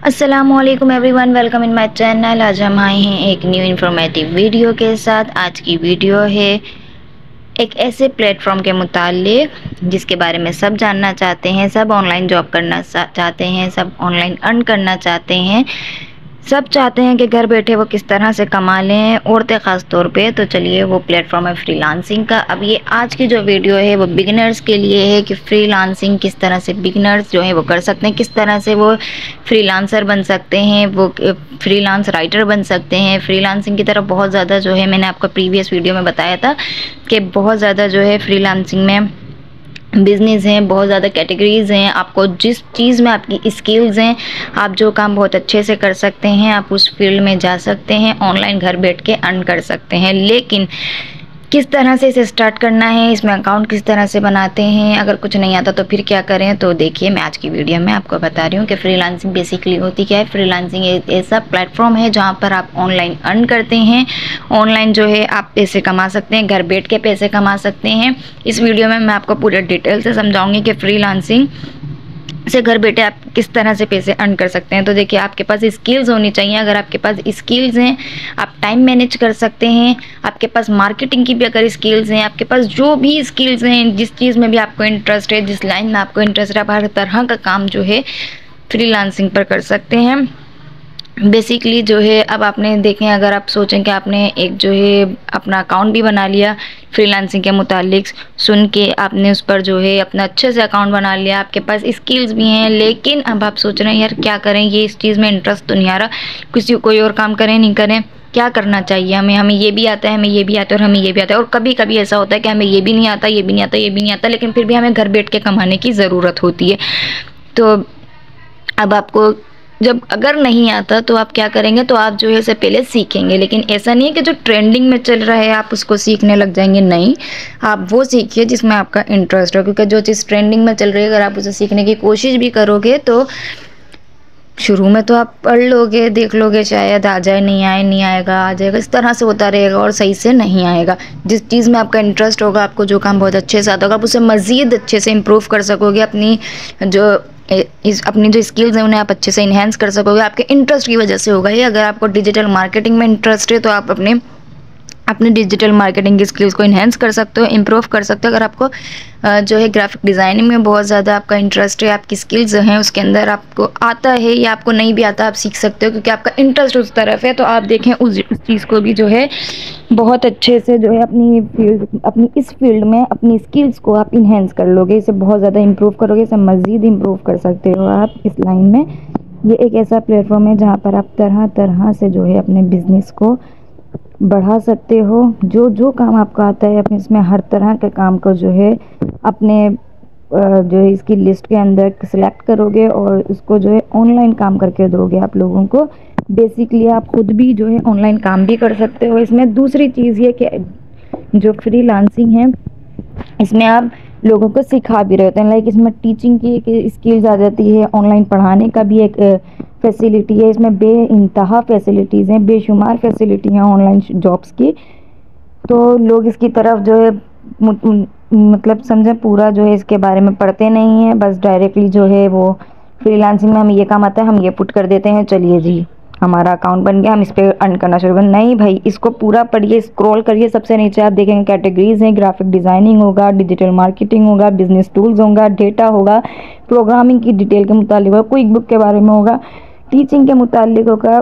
अस्सलामुअलैकुम everyone, welcome in my channel. आज हम आए हैं एक न्यू इन्फॉर्मेटिव वीडियो के साथ। आज की वीडियो है एक ऐसे प्लेटफॉर्म के मुताल्लिक जिसके बारे में सब जानना चाहते हैं, सब ऑनलाइन जॉब करना चाहते हैं, सब ऑनलाइन अर्न करना चाहते हैं, सब चाहते हैं कि घर बैठे वो किस तरह से कमा लें, औरतें ख़ास तौर पे। तो चलिए, वो प्लेटफॉर्म है फ्रीलांसिंग का। अब ये आज की जो वीडियो है वो बिगिनर्स के लिए है कि फ्रीलांसिंग किस तरह से बिगिनर्स जो है वो कर सकते हैं, किस तरह से वो फ्रीलांसर बन सकते हैं, वो फ्रीलांस राइटर बन सकते हैं। फ्रीलांसिंग की तरफ बहुत ज़्यादा जो है, मैंने आपको प्रीवियस वीडियो में बताया था कि बहुत ज़्यादा जो है फ्रीलांसिंग में बिज़नेस हैं, बहुत ज़्यादा कैटेगरीज़ हैं। आपको जिस चीज़ में आपकी स्किल्स हैं, आप जो काम बहुत अच्छे से कर सकते हैं, आप उस फील्ड में जा सकते हैं, ऑनलाइन घर बैठ के अर्न कर सकते हैं। लेकिन किस तरह से इसे स्टार्ट करना है, इसमें अकाउंट किस तरह से बनाते हैं, अगर कुछ नहीं आता तो फिर क्या करें, तो देखिए मैं आज की वीडियो में आपको बता रही हूँ कि फ्रीलांसिंग बेसिकली होती क्या है। फ्रीलांसिंग एक ऐसा प्लेटफॉर्म है जहाँ पर आप ऑनलाइन अर्न करते हैं, ऑनलाइन जो है आप पैसे कमा सकते हैं, घर बैठ के पैसे कमा सकते हैं। इस वीडियो में मैं आपको पूरे डिटेल से समझाऊंगी कि फ्रीलांसिंग से घर बैठे आप किस तरह से पैसे अर्न कर सकते हैं। तो देखिए, आपके पास स्किल्स होनी चाहिए। अगर आपके पास स्किल्स हैं, आप टाइम मैनेज कर सकते हैं, आपके पास मार्केटिंग की भी अगर स्किल्स हैं, आपके पास जो भी स्किल्स हैं, जिस चीज़ में भी आपको इंटरेस्ट है, जिस लाइन में आपको इंटरेस्ट है, आप हर तरह का काम जो है फ्रीलांसिंग पर कर सकते हैं। बेसिकली जो है, अब आपने देखें, अगर आप सोचें कि आपने एक जो है अपना अकाउंट भी बना लिया फ्रीलांसिंग के मुतालिक, सुन के आपने उस पर जो है अपना अच्छे से अकाउंट बना लिया, आपके पास स्किल्स भी हैं, लेकिन अब आप सोच रहे हैं यार क्या करें, ये इस चीज़ में इंटरेस्ट तो नहीं आ रहा, किसी कोई और काम करें नहीं करें, क्या करना चाहिए हमें, हमें ये भी आता है, हमें ये भी आता है और हमें ये भी आता है। और कभी कभी ऐसा होता है कि हमें ये भी नहीं आता, ये भी नहीं आता, ये भी नहीं आता, लेकिन फिर भी हमें घर बैठ के कमाने की ज़रूरत होती है। तो अब आपको जब अगर नहीं आता तो आप क्या करेंगे, तो आप जो है इसे पहले सीखेंगे। लेकिन ऐसा नहीं है कि जो ट्रेंडिंग में चल रहा है आप उसको सीखने लग जाएंगे, नहीं, आप वो सीखिए जिसमें आपका इंटरेस्ट हो। क्योंकि जो चीज़ ट्रेंडिंग में चल रही है, अगर आप उसे सीखने की कोशिश भी करोगे तो शुरू में तो आप पढ़ लोगे, देख लोगे, शायद आ जाए, नहीं आए, नहीं आएगा, आ जाएगा, इस तरह से होता रहेगा और सही से नहीं आएगा। जिस चीज़ में आपका इंटरेस्ट होगा, आपको जो काम बहुत अच्छे से आता होगा, आप उसे मज़ीद अच्छे से इम्प्रूव कर सकोगे। अपनी जो स्किल्स हैं उन्हें आप अच्छे से इन्हेंस कर सकोगे, आपके इंटरेस्ट की वजह से होगा ये। अगर आपको डिजिटल मार्केटिंग में इंटरेस्ट है तो आप अपने डिजिटल मार्केटिंग की स्किल्स को इन्हेंस कर सकते हो, इम्प्रूव कर सकते हो। अगर आपको जो है ग्राफिक डिज़ाइनिंग में बहुत ज़्यादा आपका इंटरेस्ट है, आपकी स्किल्स हैं उसके अंदर, आपको आता है या आपको नहीं भी आता, आप सीख सकते हो क्योंकि आपका इंटरेस्ट उस तरफ है। तो आप देखें उस चीज़ को भी जो है बहुत अच्छे से जो है अपनी इस फील्ड में अपनी स्किल्स को आप इन्हेंस कर लोगे, इसे बहुत ज़्यादा इम्प्रूव करोगे, इसे मज़ीद इम्प्रूव कर सकते हो आप इस लाइन में। ये एक ऐसा प्लेटफॉर्म है जहाँ पर आप तरह तरह से जो है अपने बिज़नेस को बढ़ा सकते हो। जो काम आपको आता है अपने इसमें हर तरह के काम को जो है अपने जो है इसकी लिस्ट के अंदर सिलेक्ट करोगे और उसको जो है ऑनलाइन काम करके दोगे आप लोगों को। बेसिकली आप खुद भी जो है ऑनलाइन काम भी कर सकते हो इसमें। दूसरी चीज़ ये कि जो फ्रीलांसिंग है इसमें आप लोगों को सिखा भी रहे होते हैं, लाइक इसमें टीचिंग की एक स्किल्स आ जाती है, ऑनलाइन पढ़ाने का भी एक फैसिलिटी है। इसमें बेइंतहा फैसिलिटीज़ हैं, बेशुमार फैसिलिटी हैं ऑनलाइन जॉब्स की। तो लोग इसकी तरफ जो है मतलब समझें पूरा जो है इसके बारे में पढ़ते नहीं हैं, बस डायरेक्टली जो है वो फ्रीलांसिंग में हमें ये काम आता है, हम ये पुट कर देते हैं, चलिए जी हमारा अकाउंट बन गया, हम इस पर अर्न करना शुरू करें। नहीं भाई, इसको पूरा पढ़िए, स्क्रॉल करिए, सबसे नीचे आप देखेंगे कैटेगरीज हैं, ग्राफिक डिज़ाइनिंग होगा, डिजिटल मार्केटिंग होगा, बिजनेस टूल्स होगा, डेटा होगा, प्रोग्रामिंग की डिटेल के मुतालिक होगा, क्विक बुक के बारे में होगा, टीचिंग के मुतालिक होगा,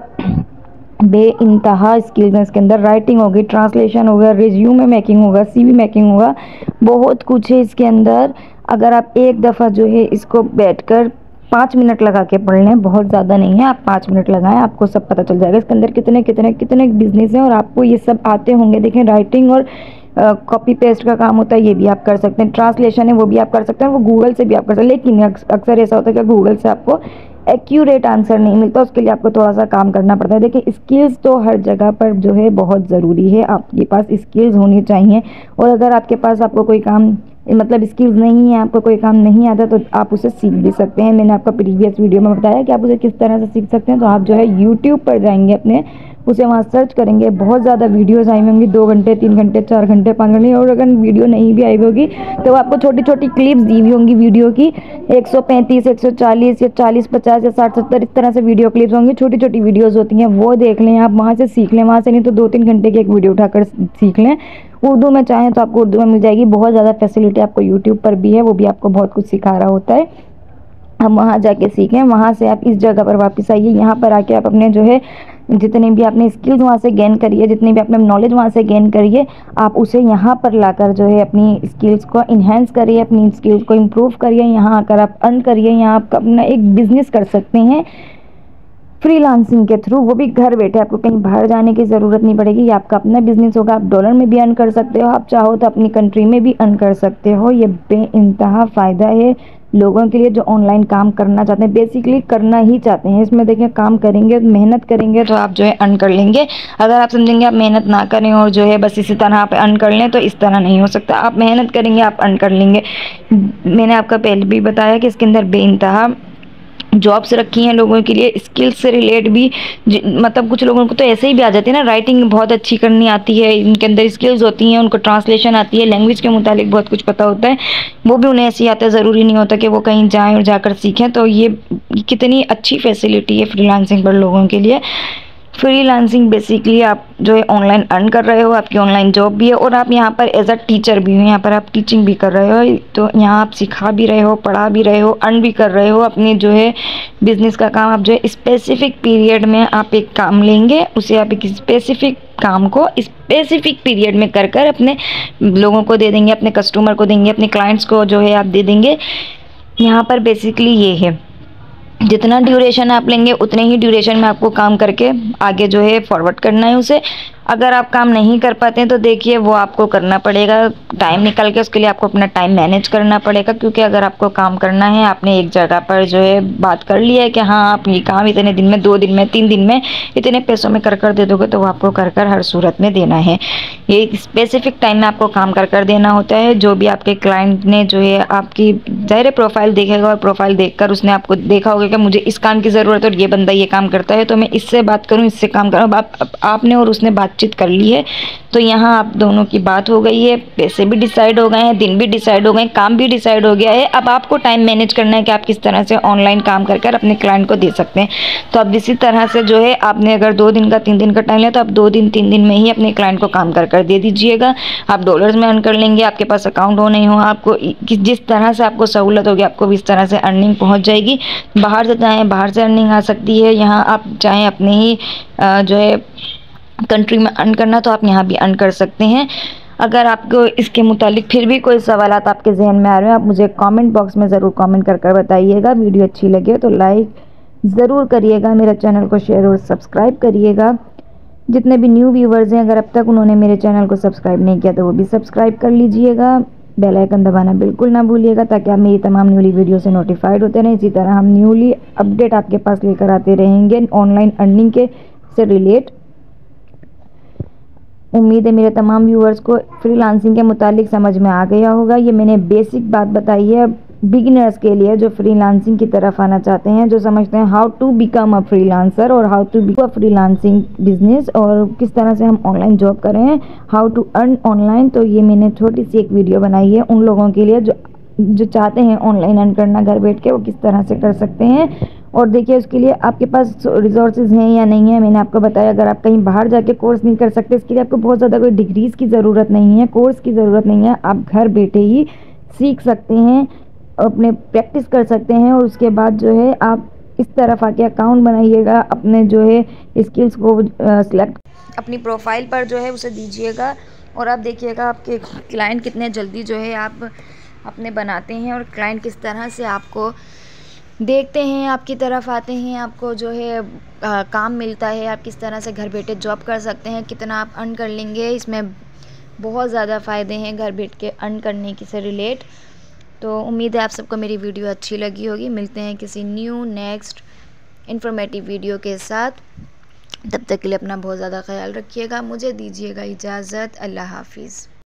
बेइंतहा स्किल्स हैं इसके अंदर, राइटिंग होगी, ट्रांसलेशन होगा, रिज्यूमे मेकिंग होगा, सीवी मेकिंग होगा, बहुत कुछ है इसके अंदर। अगर आप एक दफ़ा जो है इसको बैठकर 5 मिनट लगा के पढ़ लें, बहुत ज़्यादा नहीं है, आप 5 मिनट लगाएं, आपको सब पता चल जाएगा इसके अंदर कितने कितने कितने बिजनेस हैं और आपको ये सब आते होंगे। देखें, राइटिंग और कॉपी पेस्ट का काम होता है, ये भी आप कर सकते हैं, ट्रांसलेशन है वो भी आप कर सकते हैं, वो गूगल से भी आप कर सकते हैं। लेकिन अक्सर ऐसा होता है कि गूगल से आपको एक्यूरेट आंसर नहीं मिलता, उसके लिए आपको थोड़ा सा काम करना पड़ता है। देखिए, स्किल्स तो हर जगह पर जो है बहुत ज़रूरी है, आपके पास स्किल्स होनी चाहिए। और अगर आपके पास आपको कोई काम मतलब स्किल्स नहीं है, आपको कोई काम नहीं आता, तो आप उसे सीख भी सकते हैं। मैंने आपको प्रीवियस वीडियो में बताया कि आप उसे किस तरह से सीख सकते हैं। तो आप जो है यूट्यूब पर जाएंगे, अपने उसे वहाँ सर्च करेंगे, बहुत ज़्यादा वीडियोस आई होंगी, 2 घंटे 3 घंटे 4 घंटे 5 घंटे। और अगर वीडियो नहीं भी आई होगी तो आपको छोटी छोटी क्लिप्स दी हुई होंगी वीडियो की, 135 140 या 40 50 या 60 70 इस तरह से वीडियो क्लिप्स होंगी, छोटी छोटी वीडियोस होती हैं, वो देख लें आप, वहाँ से सीख लें। वहाँ से नहीं तो 2-3 घंटे की एक वीडियो उठाकर सीख लें। उर्दू में चाहें तो आपको उर्दू में मिल जाएगी, बहुत ज़्यादा फैसिलिटी आपको यूट्यूब पर भी है, वो भी आपको बहुत कुछ सिखा रहा होता है। हम वहाँ जाके सीखें। वहाँ से आप इस जगह पर वापस आइए, यहाँ पर आके आप अपने जो है जितने भी आपने स्किल्स वहाँ से गेन करिए, जितनी भी आपने नॉलेज वहाँ से गेन करिए, आप उसे यहाँ पर लाकर जो है अपनी स्किल्स को इन्हेंस करिए, अपनी स्किल्स को इम्प्रूव करिए। यहाँ आकर आप अर्न करिए, यहाँ आप अपना एक बिजनेस कर सकते हैं फ्रीलांसिंग के थ्रू, वो भी घर बैठे। आपको कहीं बाहर जाने की ज़रूरत नहीं पड़ेगी, ये आपका अपना बिजनेस होगा। आप डॉलर में भी अर्न कर सकते हो, आप चाहो तो अपनी कंट्री में भी अर्न कर सकते हो। ये बेइंतहा फ़ायदा है लोगों के लिए जो ऑनलाइन काम करना चाहते हैं, बेसिकली करना ही चाहते हैं। इसमें देखिए, काम करेंगे, मेहनत करेंगे तो आप जो है अर्न कर लेंगे। अगर आप समझेंगे आप मेहनत ना करें और जो है बस इसी तरह आप अर्न कर लें, तो इस तरह नहीं हो सकता। आप मेहनत करेंगे, आप अर्न कर लेंगे। मैंने आपका पहले भी बताया कि इसके अंदर बेइंतहा जॉब्स रखी हैं लोगों के लिए, स्किल्स से रिलेट भी। मतलब कुछ लोगों को तो ऐसे ही भी आ जाती है ना, राइटिंग बहुत अच्छी करनी आती है, इनके अंदर स्किल्स होती हैं, उनको ट्रांसलेशन आती है, लैंग्वेज के मुतालिक बहुत कुछ पता होता है, वो भी उन्हें ऐसे ही आता है। ज़रूरी नहीं होता कि वो कहीं जाएं और जाकर सीखें। तो ये कितनी अच्छी फैसिलिटी है फ्रीलांसिंग पर लोगों के लिए। फ्रीलांसिंग बेसिकली आप जो है ऑनलाइन अर्न कर रहे हो, आपकी ऑनलाइन जॉब भी है, और आप यहाँ पर एज अ टीचर भी हो, यहाँ पर आप टीचिंग भी कर रहे हो। तो यहाँ आप सिखा भी रहे हो, पढ़ा भी रहे हो, अर्न भी कर रहे हो। अपनी जो है बिजनेस का काम आप जो है स्पेसिफिक पीरियड में आप एक काम लेंगे, उसे आप एक स्पेसिफिक काम को स्पेसिफिक पीरियड में कर कर अपने लोगों को दे देंगे, अपने कस्टमर को देंगे, अपने क्लाइंट्स को जो है आप दे देंगे। यहाँ पर बेसिकली ये है, जितना ड्यूरेशन आप लेंगे उतने ही ड्यूरेशन में आपको काम करके आगे जो है फॉरवर्ड करना है उसे। अगर आप काम नहीं कर पाते हैं तो देखिए वो आपको करना पड़ेगा, टाइम निकल के उसके लिए आपको अपना टाइम मैनेज करना पड़ेगा। क्योंकि अगर आपको काम करना है, आपने एक जगह पर जो है बात कर लिया है कि हाँ आप ये काम इतने दिन में, 2 दिन में, 3 दिन में, इतने पैसों में कर कर दे दोगे, तो वो आपको कर कर हर सूरत में देना है। ये एक स्पेसिफिक टाइम में आपको काम कर कर देना होता है। जो भी आपके क्लाइंट ने जो है आपकी ज़ाहिर प्रोफाइल देखेगा, और प्रोफाइल देखकर उसने आपको देखा होगा कि मुझे इस काम की ज़रूरत है और ये बंदा ये काम करता है, तो मैं इससे बात करूँ, इससे काम करूँ। आपने और उसने बातचीत कर ली है, तो यहाँ आप दोनों की बात हो गई है, पैसे भी डिसाइड हो गए हैं, दिन भी डिसाइड हो गए, काम भी डिसाइड हो गया है। अब आपको टाइम मैनेज करना है कि आप किस तरह से ऑनलाइन काम कर कर अपने क्लाइंट को दे सकते हैं। तो अब इसी तरह से जो है आपने अगर 2 दिन का 3 दिन का टाइम लिया, तो आप 2 दिन 3 दिन में ही अपने क्लाइंट को काम कर कर दे दीजिएगा। आप डॉलर्स में अर्न कर लेंगे, आपके पास अकाउंट हो नहीं हो, आपको जिस तरह से आपको सहूलत होगी आपको भी इस तरह से अर्निंग पहुँच जाएगी। बाहर से चाहें बाहर से अर्निंग आ सकती है, यहाँ आप चाहें अपने ही जो है कंट्री में अर्न करना, तो आप यहाँ भी अर्न कर सकते हैं। अगर आपको इसके मुतालिक फिर भी कोई सवालात आपके जहन में आ रहे हैं, आप मुझे कमेंट बॉक्स में ज़रूर कमेंट कर कर बताइएगा। वीडियो अच्छी लगे तो लाइक ज़रूर करिएगा, मेरे चैनल को शेयर और सब्सक्राइब करिएगा। जितने भी न्यू व्यूवर्स हैं, अगर अब तक उन्होंने मेरे चैनल को सब्सक्राइब नहीं किया तो वो भी सब्सक्राइब कर लीजिएगा। बेल आइकन दबाना बिल्कुल ना भूलिएगा, ताकि आप मेरी तमाम न्यूली वीडियो से नोटिफाइड होते रहें। इसी तरह हम न्यूली अपडेट आपके पास लेकर आते रहेंगे ऑनलाइन अर्निंग के से रिलेट। उम्मीद है मेरे तमाम व्यूअर्स को फ्रीलांसिंग के मुतालिक समझ में आ गया होगा। ये मैंने बेसिक बात बताई है बिगिनर्स के लिए, जो फ्रीलांसिंग की तरफ आना चाहते हैं, जो समझते हैं how to become a freelancer और how to be a freelancing business, और किस तरह से हम ऑनलाइन जॉब करें, हाउ टू अर्न ऑनलाइन। तो ये मैंने छोटी सी एक वीडियो बनाई है उन लोगों के लिए जो चाहते हैं ऑनलाइन अर्न करना घर बैठ के, वो किस तरह से कर सकते हैं। और देखिए उसके लिए आपके पास रिसोर्सेज हैं या नहीं है, मैंने आपको बताया। अगर आप कहीं बाहर जाके कोर्स नहीं कर सकते, इसके लिए आपको बहुत ज़्यादा कोई डिग्रीज़ की ज़रूरत नहीं है, कोर्स की ज़रूरत नहीं है। आप घर बैठे ही सीख सकते हैं, अपने प्रैक्टिस कर सकते हैं, और उसके बाद जो है आप इस तरफ आके अकाउंट बनाइएगा, अपने जो है स्किल्स को सिलेक्ट अपनी प्रोफाइल पर जो है उसे दीजिएगा, और आप देखिएगा आपके क्लाइंट कितने जल्दी जो है आप अपने बनाते हैं, और क्लाइंट किस तरह से आपको देखते हैं, आपकी तरफ आते हैं, आपको जो है काम मिलता है, आप किस तरह से घर बैठे जॉब कर सकते हैं, कितना आप अर्न कर लेंगे। इसमें बहुत ज़्यादा फ़ायदे हैं घर बैठ के अर्न करने की से रिलेट। तो उम्मीद है आप सबको मेरी वीडियो अच्छी लगी होगी। मिलते हैं किसी न्यू नेक्स्ट इन्फॉर्मेटिव वीडियो के साथ। तब तक के लिए अपना बहुत ज़्यादा ख्याल रखिएगा। मुझे दीजिएगा इजाज़त। अल्लाह हाफिज़।